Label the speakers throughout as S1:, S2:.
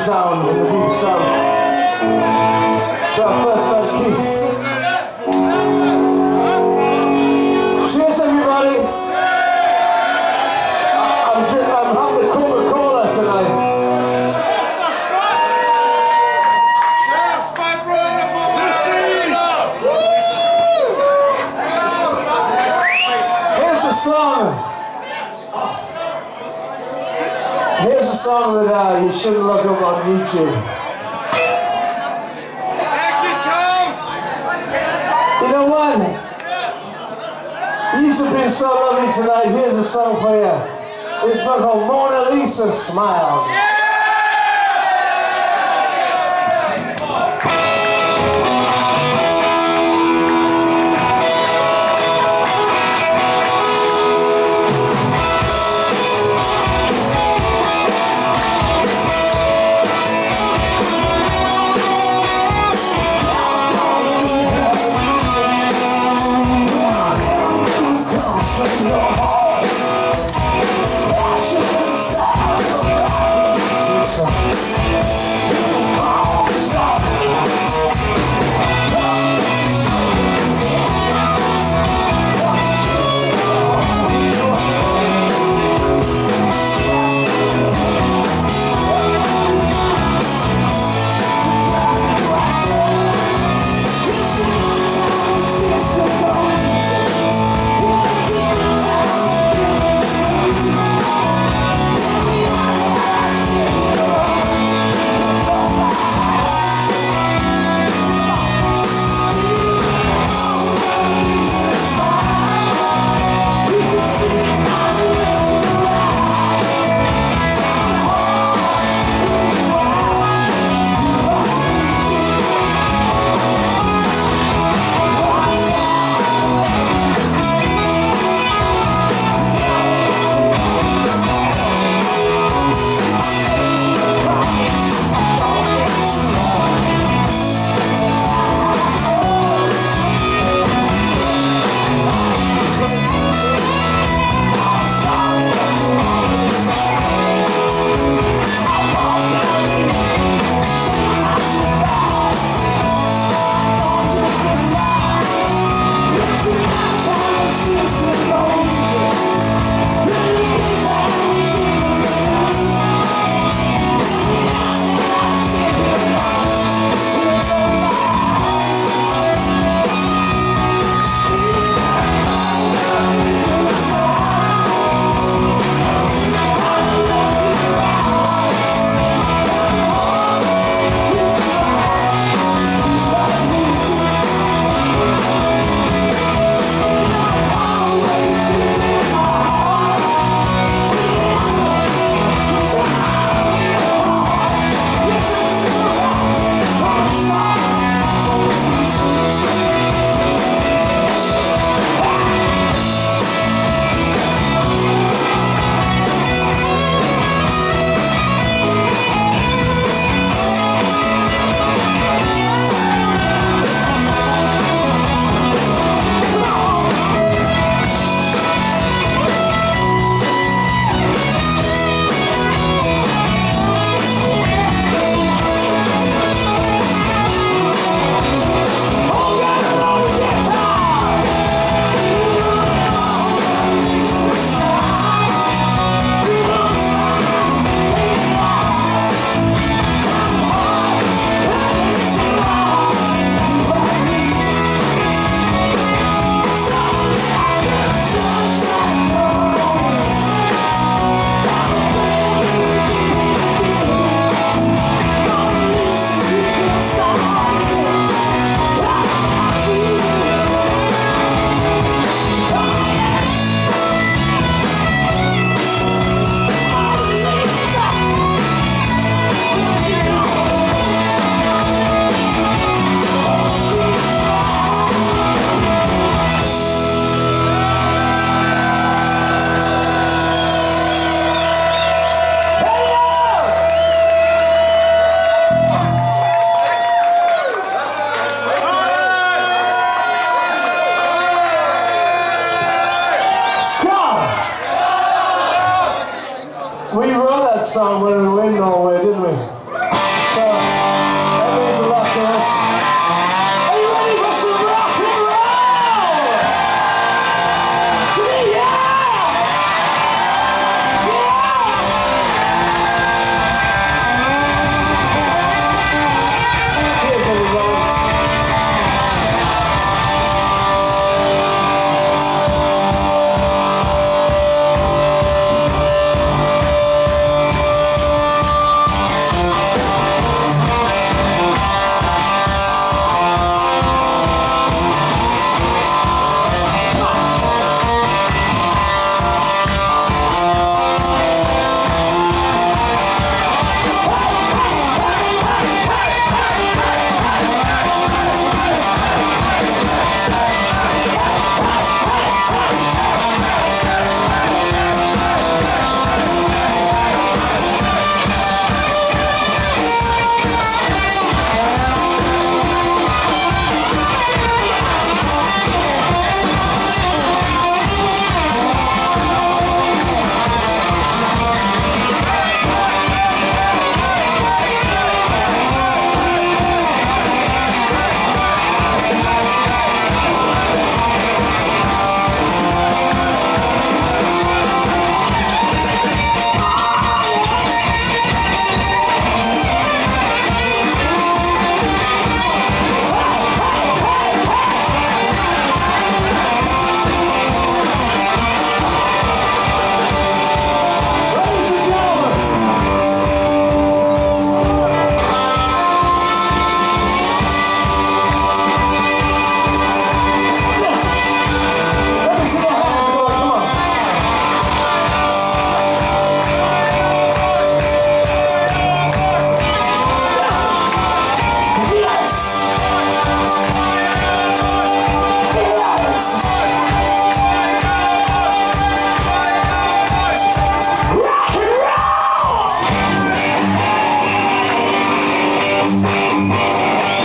S1: sound in the deep south. To our first man, Keith. Cheers, everybody. I'm having the Coca-Cola tonight.
S2: Yes, my brother from
S1: Here's a song. Here's a song that you should look up on YouTube. You know what? You should be so lovely tonight. Here's a song for you. It's a song called Mona Lisa Smiles. Your heart, passion is a sound.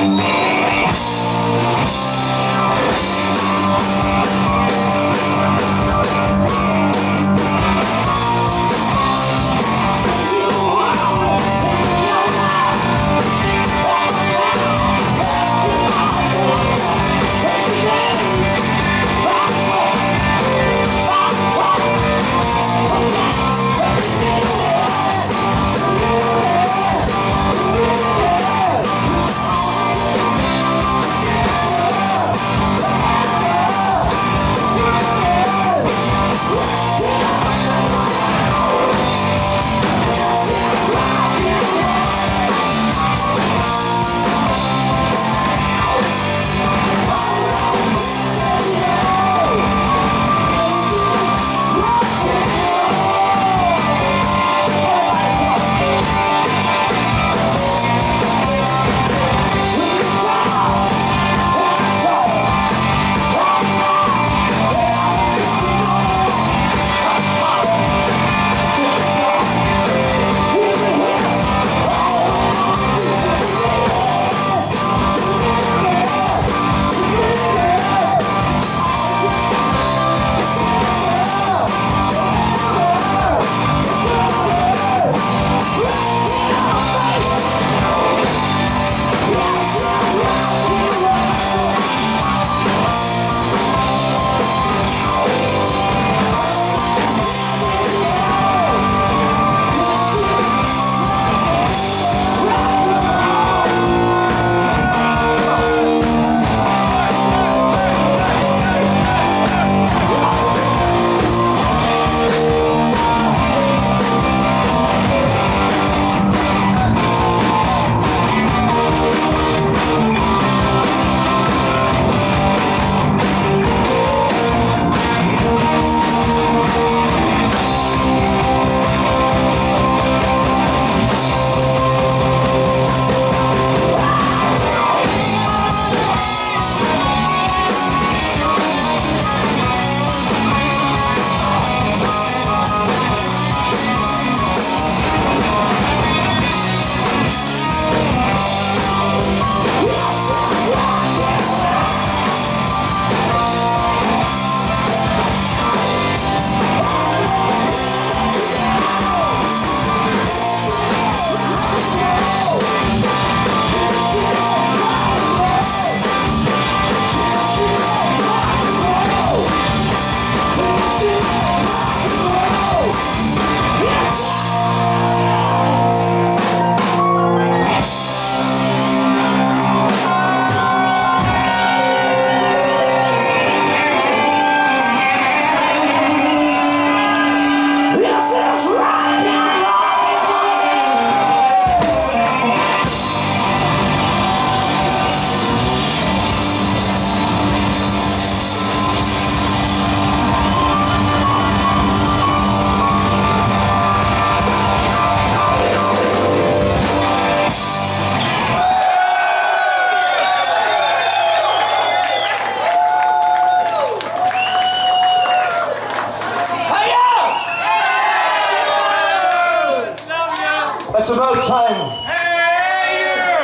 S1: It's about time.
S2: Hey, you!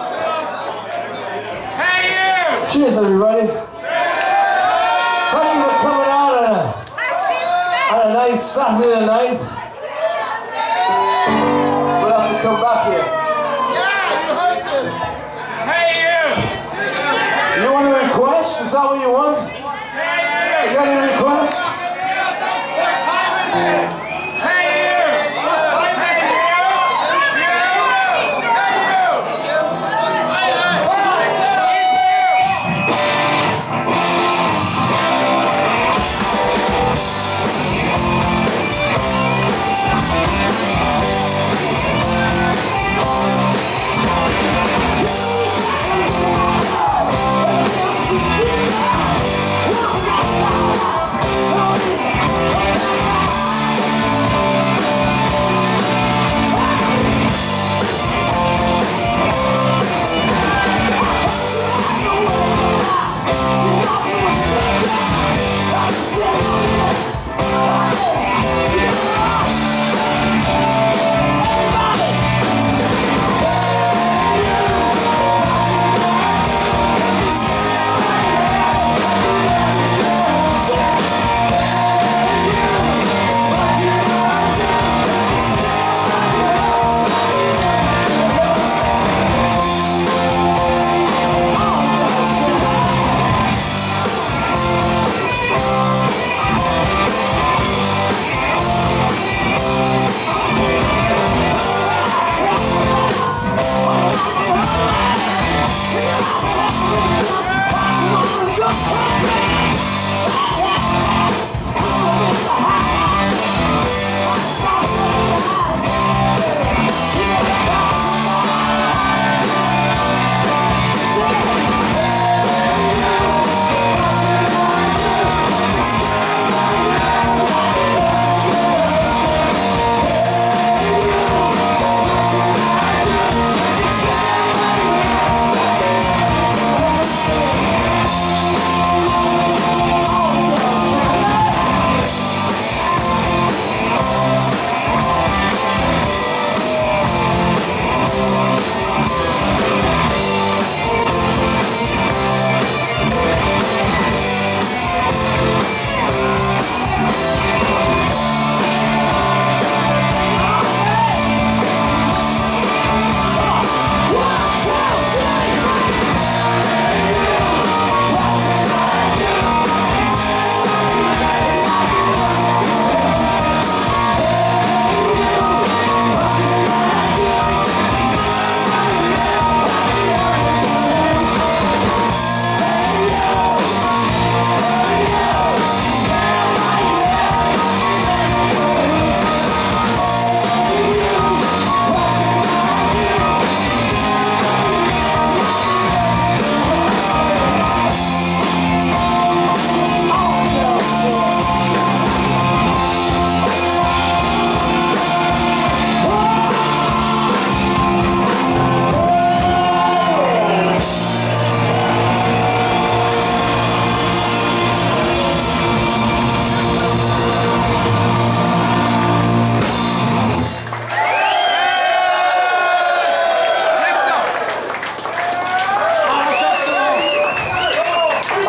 S2: Hey, you!
S1: Cheers, everybody. Thank you for coming out on a nice Saturday night. We'll have to come back here.
S2: Yeah, you heard it. Hey, you!
S1: You want a request? Is that what you want?
S2: Hey,
S1: You got any requests?
S2: what time is it? Hey, you! What time is it?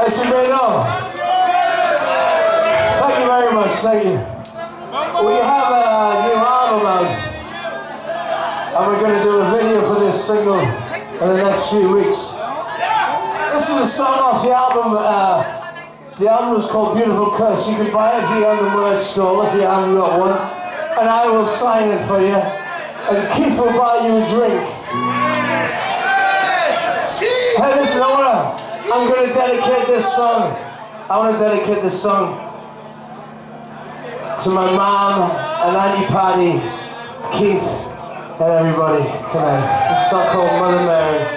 S1: Nice to meet you. Thank you very much. Thank you. We have a new album out, and we're going to do a video for this single in the next few weeks. This is a song off the album. The album is called Beautiful Curse. You can buy it here on the merch store if you haven't got one, and I will sign it for you. And Keith will buy you a drink. Hey, listen, I'm going to dedicate this song. I want to dedicate this song to my mom and Auntie Patty, Keith, and everybody tonight. It's song called Mother Mary.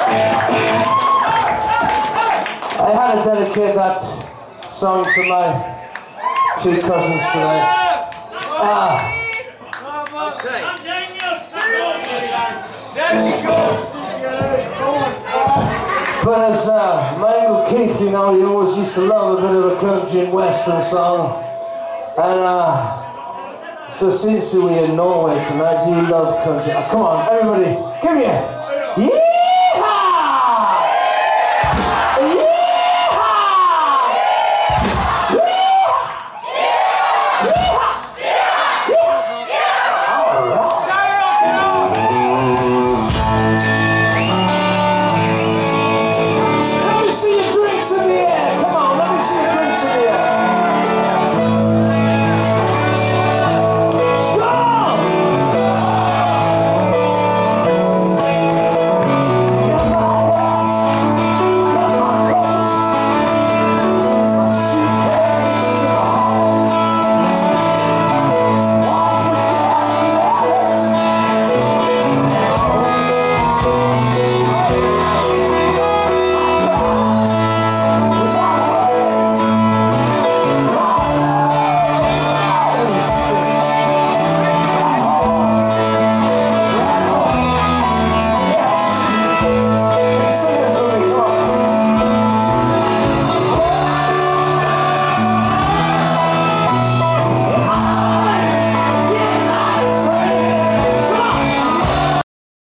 S1: I had to dedicate that song to my two cousins tonight. But as my Uncle Keith, you know, he always used to love a bit of a country and western song. And so since we're in Norway tonight, you love country. Come on, everybody, give me a yeah!